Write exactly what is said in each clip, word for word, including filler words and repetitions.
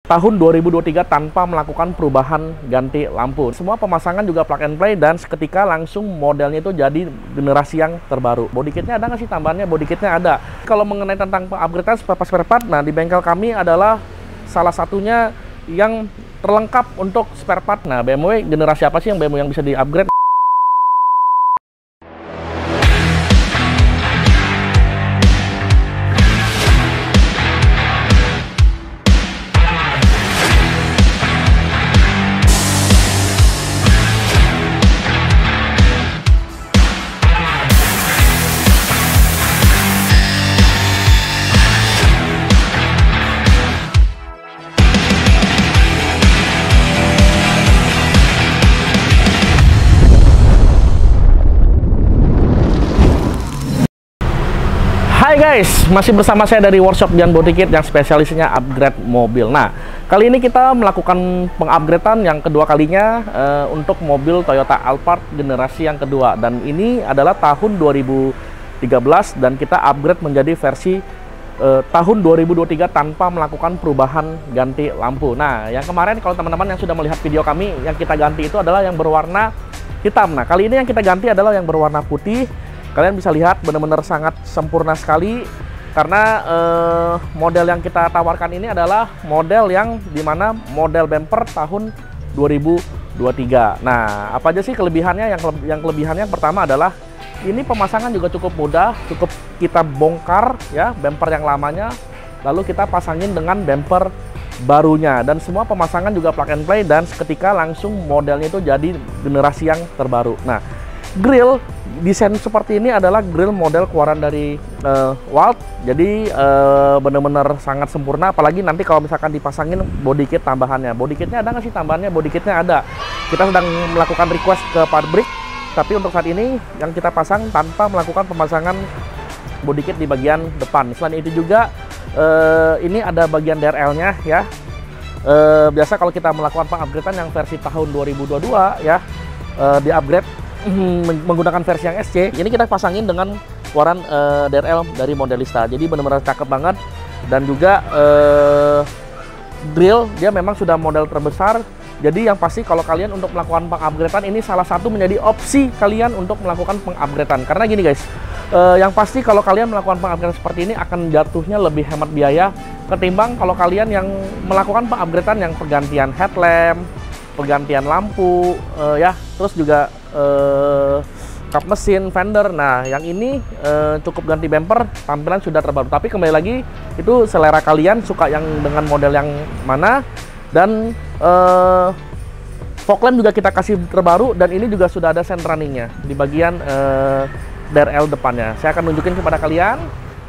tahun dua ribu dua puluh tiga tanpa melakukan perubahan ganti lampu. Semua pemasangan juga plug and play dan seketika langsung modelnya itu jadi generasi yang terbaru. Body kitnya ada nggak sih tambahannya? Body kitnya ada. Kalau mengenai tentang upgrade spare part spare part, nah di bengkel kami adalah salah satunya yang terlengkap untuk spare part. Nah, B M W generasi apa sih yang B M W yang bisa di-upgrade? Hai guys, masih bersama saya dari Workshop Dian Body Kit yang spesialisnya upgrade mobil. Nah, kali ini kita melakukan pengupgradean yang kedua kalinya uh, untuk mobil Toyota Alphard generasi yang kedua. Dan ini adalah tahun dua ribu tiga belas dan kita upgrade menjadi versi uh, tahun dua ribu dua puluh tiga tanpa melakukan perubahan ganti lampu. Nah, yang kemarin kalau teman-teman yang sudah melihat video kami, yang kita ganti itu adalah yang berwarna hitam. Nah, kali ini yang kita ganti adalah yang berwarna putih. Kalian bisa lihat benar-benar sangat sempurna sekali karena eh, model yang kita tawarkan ini adalah model yang dimana model bumper tahun dua ribu dua puluh tiga. Nah, apa aja sih kelebihannya? Yang yang kelebihannya yang pertama adalah ini pemasangan juga cukup mudah, cukup kita bongkar ya bumper yang lamanya, lalu kita pasangin dengan bumper barunya dan semua pemasangan juga plug and play dan seketika langsung modelnya itu jadi generasi yang terbaru. Nah, grill desain seperti ini adalah grill model keluaran dari uh, Walt, jadi uh, benar-benar sangat sempurna. Apalagi nanti kalau misalkan dipasangin body kit tambahannya. Body kitnya ada nggak sih tambahannya? Body kitnya ada. Kita sedang melakukan request ke pabrik, tapi untuk saat ini yang kita pasang tanpa melakukan pemasangan body kit di bagian depan. Selain itu juga uh, ini ada bagian D R L-nya ya. Uh, biasa kalau kita melakukan pengupgradean yang versi tahun dua ribu dua puluh dua ya, uh, di upgrade menggunakan versi yang S C, ini kita pasangin dengan keluaran uh, D R L dari Modelista. Jadi benar-benar cakep banget dan juga uh, grill dia memang sudah model terbesar. Jadi yang pasti kalau kalian untuk melakukan pengupgradean ini salah satu menjadi opsi kalian untuk melakukan pengupgradean. Karena gini guys, uh, yang pasti kalau kalian melakukan pengupgradean seperti ini akan jatuhnya lebih hemat biaya ketimbang kalau kalian yang melakukan pengupgradean yang pergantian headlamp, pergantian lampu uh, ya, terus juga uh, kap mesin, fender. Nah, yang ini uh, cukup ganti bumper, tampilan sudah terbaru. Tapi kembali lagi itu selera kalian suka yang dengan model yang mana. Dan uh, fog lamp juga kita kasih terbaru dan ini juga sudah ada sense runningnya di bagian uh, D R L depannya. Saya akan nunjukin kepada kalian.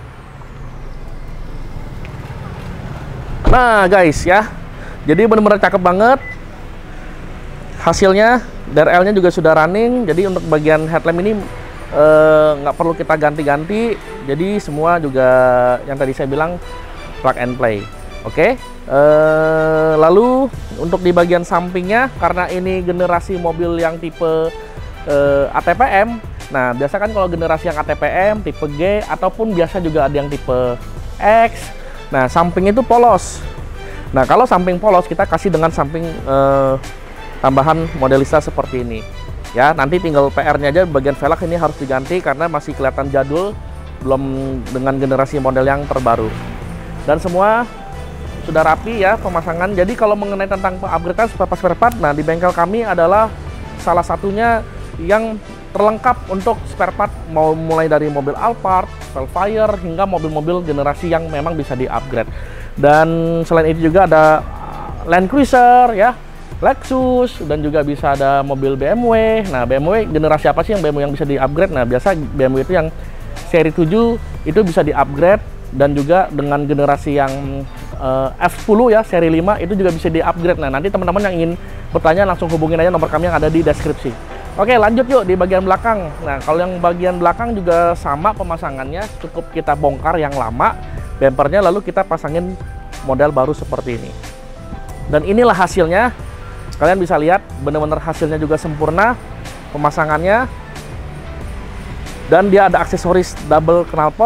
Nah guys ya, jadi benar-benar cakep banget. Hasilnya D R L-nya juga sudah running, jadi untuk bagian headlamp ini nggak eh, perlu kita ganti-ganti. Jadi semua juga yang tadi saya bilang plug and play. Oke, okay? eh, lalu untuk di bagian sampingnya, karena ini generasi mobil yang tipe eh, A T P M. Nah, biasa kan kalau generasi yang A T P M, tipe G, ataupun biasa juga ada yang tipe X. Nah, samping itu polos. Nah, kalau samping polos kita kasih dengan samping eh, tambahan Modelista seperti ini ya. Nanti tinggal P R-nya aja, bagian velg ini harus diganti karena masih kelihatan jadul, belum dengan generasi model yang terbaru. Dan semua sudah rapi ya pemasangan. Jadi kalau mengenai tentang pengupgradean spare part spare part, nah di bengkel kami adalah salah satunya yang terlengkap untuk spare part, mau mulai dari mobil Alphard, Velfire hingga mobil-mobil generasi yang memang bisa di-upgrade. Dan selain itu juga ada Land Cruiser ya, Lexus, dan juga bisa ada mobil B M W. Nah, B M W generasi apa sih yang B M W yang bisa di-upgrade? Nah, biasa B M W itu yang seri tujuh itu bisa di-upgrade, dan juga dengan generasi yang uh, F sepuluh ya, seri lima itu juga bisa di-upgrade. Nah, nanti teman-teman yang ingin bertanya langsung hubungin aja nomor kami yang ada di deskripsi. Oke, lanjut yuk di bagian belakang. Nah, kalau yang bagian belakang juga sama pemasangannya, cukup kita bongkar yang lama bumpernya, lalu kita pasangin model baru seperti ini. Dan inilah hasilnya. Kalian bisa lihat benar-benar hasilnya juga sempurna pemasangannya. Dan dia ada aksesoris double knalpot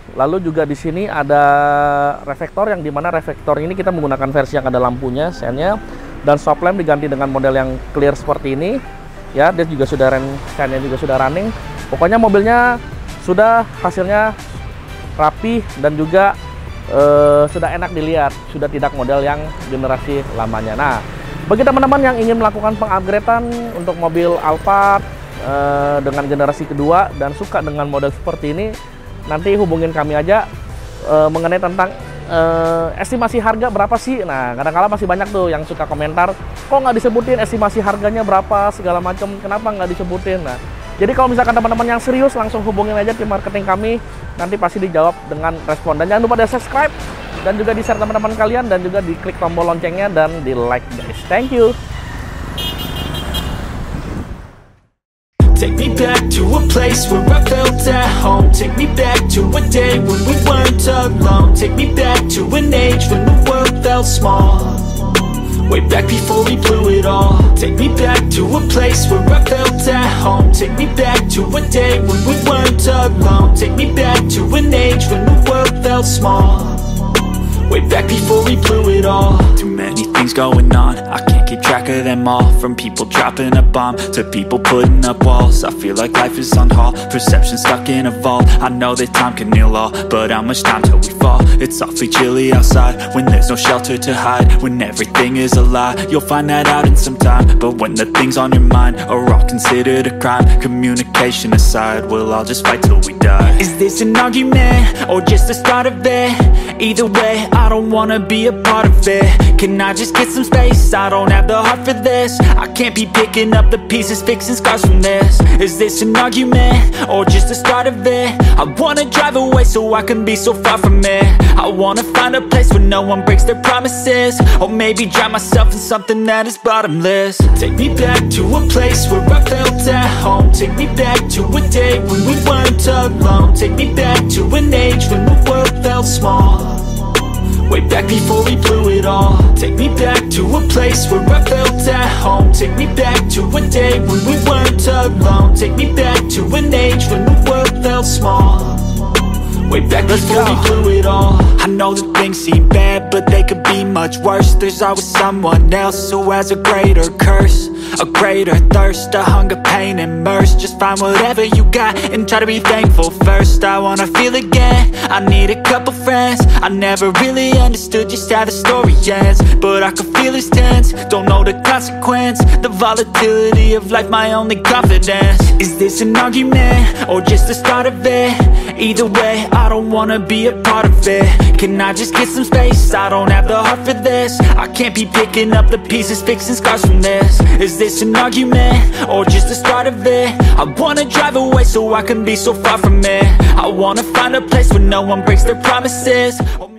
Lalu juga di sini ada reflektor, yang dimana reflektor ini kita menggunakan versi yang ada lampunya, sennya, dan stop lamp diganti dengan model yang clear seperti ini. Ya, dia juga sudah run, sennya juga sudah running. Pokoknya mobilnya sudah hasilnya rapi dan juga eh, sudah enak dilihat, sudah tidak model yang generasi lamanya. Nah, bagi teman-teman yang ingin melakukan pengupgradean untuk mobil Alphard eh, dengan generasi kedua dan suka dengan model seperti ini, nanti hubungin kami aja e, mengenai tentang e, estimasi harga berapa sih. Nah, kadang-kadang masih banyak tuh yang suka komentar, kok nggak disebutin estimasi harganya berapa segala macam, kenapa nggak disebutin. Nah, jadi kalau misalkan teman-teman yang serius, langsung hubungin aja tim marketing kami, nanti pasti dijawab dengan respon. Dan jangan lupa di subscribe dan juga di share teman-teman kalian, dan juga diklik tombol loncengnya dan di like guys. Thank you. Take me back to a place where I felt at home. Take me back to a day when we weren't alone. Take me back to an age when the world felt small, way back before we blew it all. Take me back to a place where I felt at home. Take me back to a day when we weren't alone. Take me back to an age when the world felt small, way back before we blew it all. Too many things going on, I can't keep track of them all. From people dropping a bomb to people putting up walls, I feel like life is on hold, perception stuck in a vault. I know that time can heal all, but how much time till we fall? It's awfully chilly outside when there's no shelter to hide. When everything is a lie, you'll find that out in some time. But when the things on your mind are all considered a crime, communication aside, we'll all just fight till we die. Is this an argument or just the start of it? Either way, I don't wanna be a part of it. Can I just get some space? I don't have the heart for this. I can't be picking up the pieces, fixing scars from this. Is this an argument or just the start of it? I wanna drive away so I can be so far from it. I wanna find a place where no one breaks their promises, or maybe drown myself in something that is bottomless. Take me back to a place where I felt at home. Take me back to a day when we weren't alone. Take me back to an age when the world felt small, way back before we blew it all. Take me back to a place where I felt at home. Take me back to a day when we weren't alone. Take me back to an age when the world felt small, way back before we blew it all. I know that things seem bad, but they could be much worse. There's always someone else who has a greater curse, a greater thirst, a hunger, pain, and mercy. Just find whatever you got and try to be thankful first. I wanna feel again, I need a couple friends. I never really understood just how the story ends, but I can feel it's tense, don't know the consequence. The volatility of life, my only confidence. Is this an argument or just the start of it? Either way, I don't wanna be a part of it. Can I just get some space? I don't have the heart for this. I can't be picking up the pieces, fixing scars from this. Is this an argument or just the start of it? I wanna drive away so I can be so far from it. I wanna find a place where no one breaks their promises, or